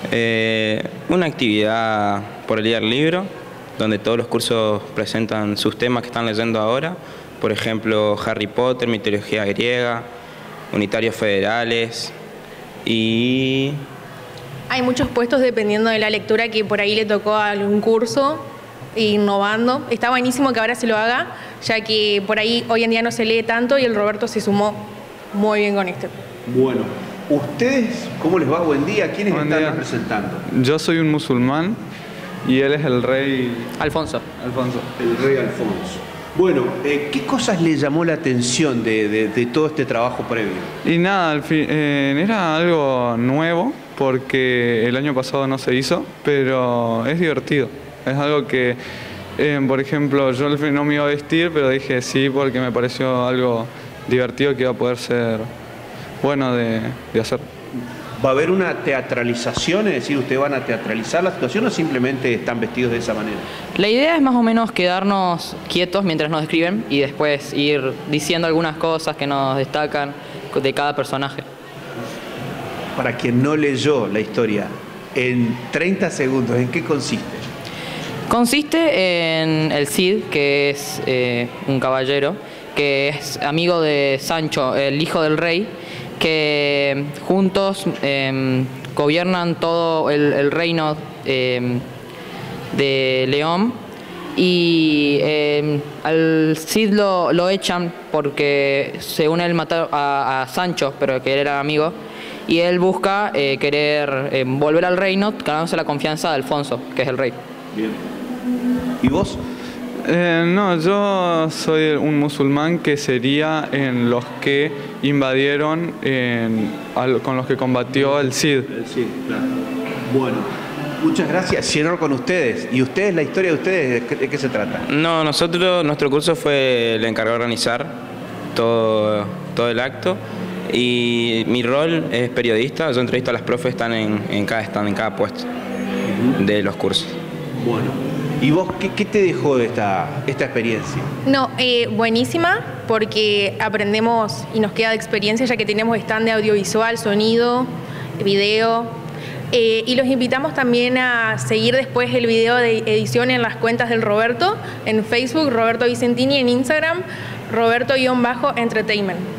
Una actividad por el día del libro, donde todos los cursos presentan sus temas que están leyendo ahora. Por ejemplo, Harry Potter, mitología griega, unitarios federales y... Hay muchos puestos dependiendo de la lectura que por ahí le tocó a algún curso, innovando. Está buenísimo que ahora se lo haga, ya que por ahí hoy en día no se lee tanto y el Roberto se sumó muy bien con este. Bueno, ¿ustedes cómo les va? Buen día. ¿Quiénes Buen están día. representando? Yo soy un musulmán y él es el rey Alfonso. Alfonso. El rey Alfonso. Bueno, ¿qué cosas le llamó la atención de todo este trabajo previo? Y nada, era algo nuevo porque el año pasado no se hizo, pero es divertido. Es algo que, por ejemplo, yo no me iba a vestir, pero dije sí porque me pareció algo divertido que iba a poder ser bueno de hacer. ¿Va a haber una teatralización? Es decir, ¿ustedes van a teatralizar la situación o simplemente están vestidos de esa manera? La idea es más o menos quedarnos quietos mientras nos describen y después ir diciendo algunas cosas que nos destacan de cada personaje. Para quien no leyó la historia, en 30 segundos, ¿en qué consiste? Consiste en el Cid, que es un caballero, que es amigo de Sancho, el hijo del rey, que juntos gobiernan todo el reino de León, y al Cid lo echan porque según él mató a Sancho, pero que él era amigo, y él busca querer volver al reino ganándose la confianza de Alfonso, que es el rey. Bien. ¿Y vos? No, yo soy un musulmán que sería en los que invadieron, con los que combatió el Cid. Sí, claro. Bueno, muchas gracias. Cierro con ustedes. ¿Y ustedes, la historia de ustedes, de qué se trata? No, nuestro curso fue el encargado de organizar todo el acto. Y mi rol es periodista. Yo entrevisto a las profes, están en cada puesto de los cursos. Bueno, ¿y vos qué te dejó de esta experiencia? No, buenísima, porque aprendemos y nos queda de experiencia, ya que tenemos stand de audiovisual, sonido, video. Y los invitamos también a seguir después el video de edición en las cuentas del Roberto, en Facebook, Roberto Vicentini, en Instagram, Roberto-Entertainment.